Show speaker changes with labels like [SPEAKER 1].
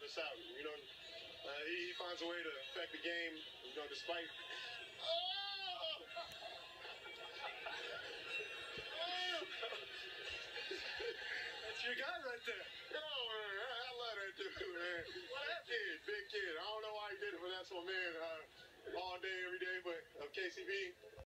[SPEAKER 1] this out. You know, he finds a way to affect the game. You know, despite. Oh! That's your guy right there. Yo, man, I love that dude, man. What that kid, big kid. I don't know why he did it, but that's my man all day, every day. But KCB.